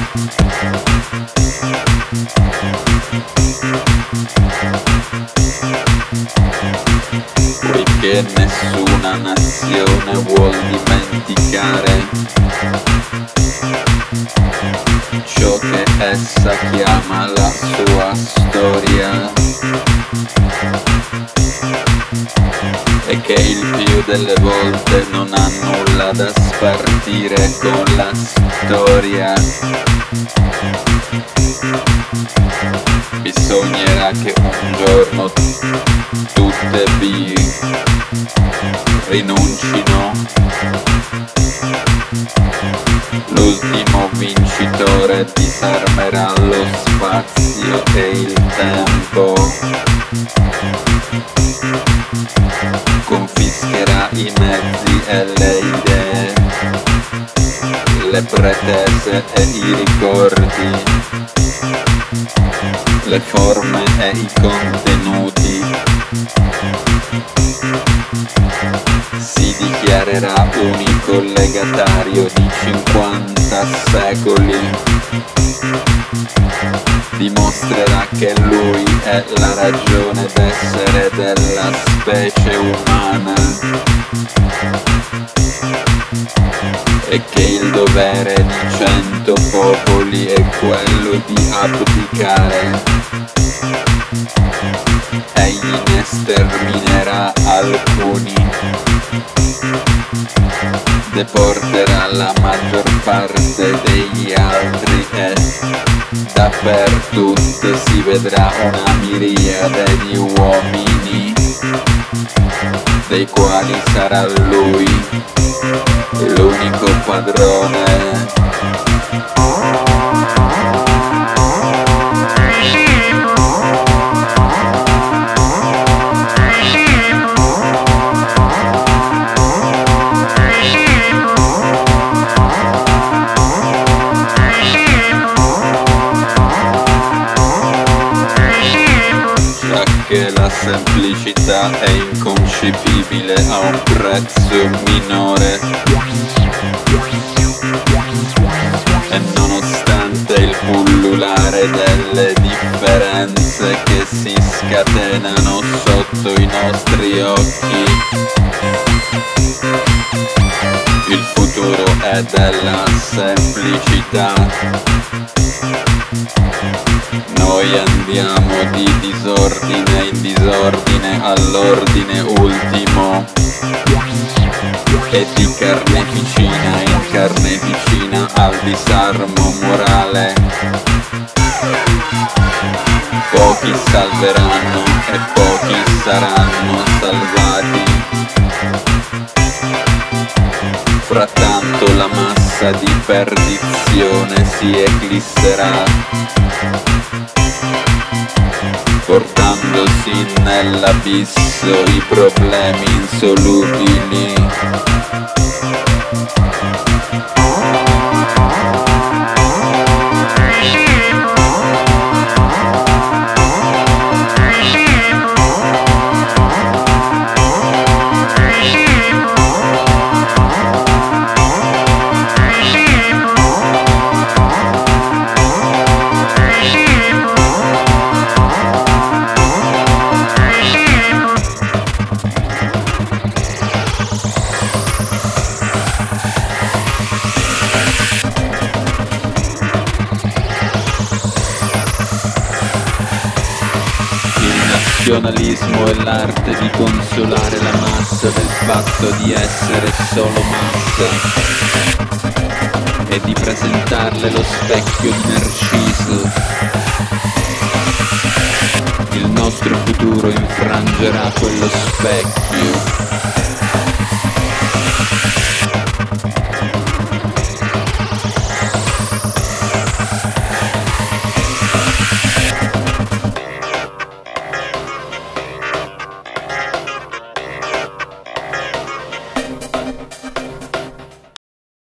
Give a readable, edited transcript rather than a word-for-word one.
Poiché nessuna nazione vuol dimenticare ciò che essa chiama la sua storia, e che il più delle volte non ha nulla da spartire con la storia. Bisognerà che un giorno tutte vi rinuncino. L'ultimo vincitore disarmerà lo spazio e il tempo, confischerà i mezzi e le idee, le pretese e i ricordi, le forme e i contenuti. Si dichiarerà unico legatario di 50 secoli. Dimostrerà che lui è la ragione d'essere della specie umana e che il dovere di 100 popoli è quello di abdicare. Egli ne sterminerà alcuni, deporterà la maggior parte degli altri e dappertutto si vedrà una miriade di uomini, dei quali sarà lui l'unico padrone. Che la semplicità è inconcepibile a un prezzo minore, e nonostante il pullulare delle differenze che si scatenano sotto i nostri occhi, il futuro è della semplicità. Noi andiamo di disordine in disordine all'ordine ultimo, e di carneficina in carneficina al disarmo morale. Pochi salveranno e pochi saranno salvati. Frattanto la massa di perdizione si eclisserà, portandosi nell'abisso i problemi insolubili. Il nazionalismo è l'arte di consolare la massa del fatto di essere solo massa e di presentarle lo specchio di Narciso. Il nostro futuro infrangerà quello specchio.